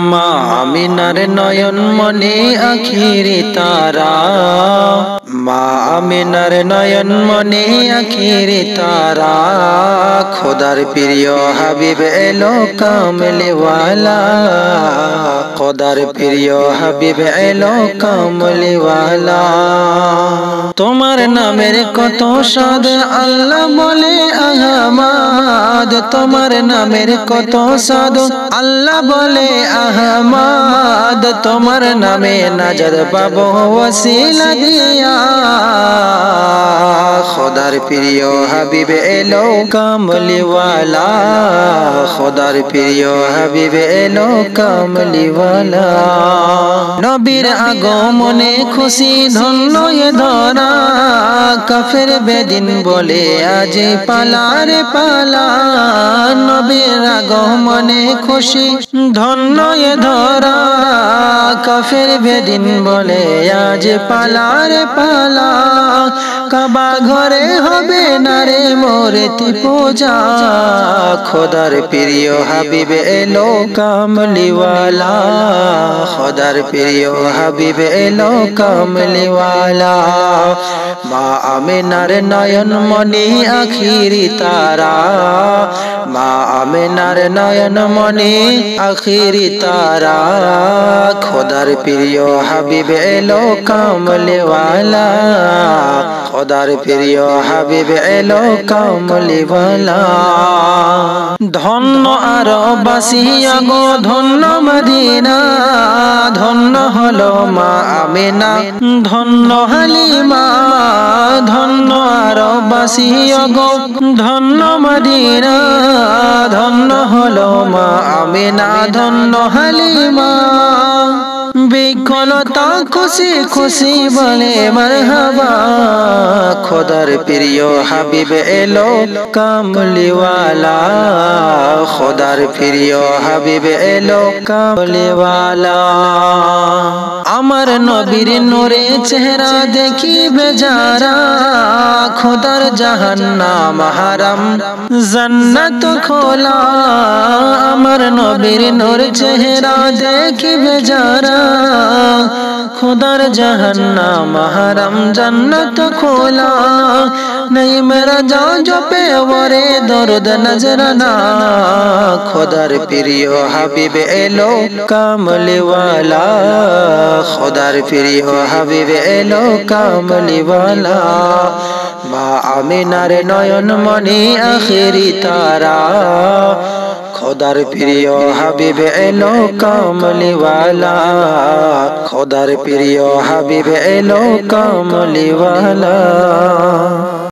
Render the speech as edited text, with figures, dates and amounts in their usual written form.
মা আমিনার নয়ন মনে আখিরি তারা, মা আমিনার নয়ন মনে আখিরি তারা। খোদার প্রিয় হাবিব এলো কামলিওয়ালা, খোদার প্রিয় হাবিব এলো কামলিওয়ালা। তোমার নামের কত সাদ আল্লাহ বলে আহমদ, তোমার নামের কত সাদ আল্লাহ বলে আহমদ। তোমার নামে নাজাত পাবো ওসিলা দিয়া, খোদার প্রিয় হাবিব এলো কামলিওয়ালা, খোদার প্রিয় হাবিব এলো কামলিওয়ালা। নবীর আগমনে খুশি ধন্য এ ধরা, কাফের বেদিন বলে আজ পালারে পালা। নবীর আগমনে খুশি ধন্য এ ধরা, কাফের বেদিন বলে আজ পালারে পালা। কাবা ঘরে হবে না রে মূর্তি পূজা, খোদার প্রিয় হাবিব এলো কামলিওয়ালা, খোদার প্রিয় হাবিব এলো কামলিওয়ালা। মা আমিনার নয়ন মনি আখিরি তারা, মা আমিনার নয়ন মনি আখিরি তারা। খোদার প্রিয় হাবিব এলো কামলিওয়ালা, খোদার প্রিয় হাবিব এলো কামলিওয়ালা। ধন্য আরববাসী গো ধন্য মদিনা, ধন্য হলো মা আমিনা ধন্য হালিমা। ধন্য আরববাসী গো ধন্য মদিনা, ধন্য হলো মা আমিনা ধন্য হালিমা। বিকলতা খুশি খুশি বলে মারহাবা, খোদার প্রিয় হাবিব এলো কামলিওয়ালা, খোদার প্রিয় হাবিব এলো কামলিওয়ালা। আমার নবীর নূরে চেহারা দেখিবে যারা, খোদার জাহান্নাম হারাম জান্নাত খোলা। আমার নবীর নূর চেহারা দেখিবে যারা, খোদার জাহান্নাম হারাম জান্নাত খোলা। নাই মেরা যাও জপে ওরে দরদ নজরানা, খোদার প্রিয় হাবিব এলো কামলিওয়ালা, খোদার প্রিয় হাবিব এলো কামলিওয়ালা। মা আমিনার নয়ন মনি আখিরি তারা, খোদার প্রিয় হাবিব এলো কামলিওয়ালা, খোদার প্রিয় হাবিব এলো কামলিওয়ালা।